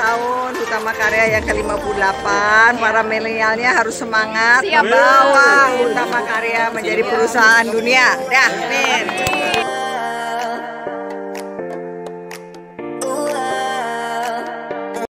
tahun Hutama Karya yang ke-58. Para milenialnya harus semangat membawa Hutama Karya menjadi perusahaan dunia. Dah, Min.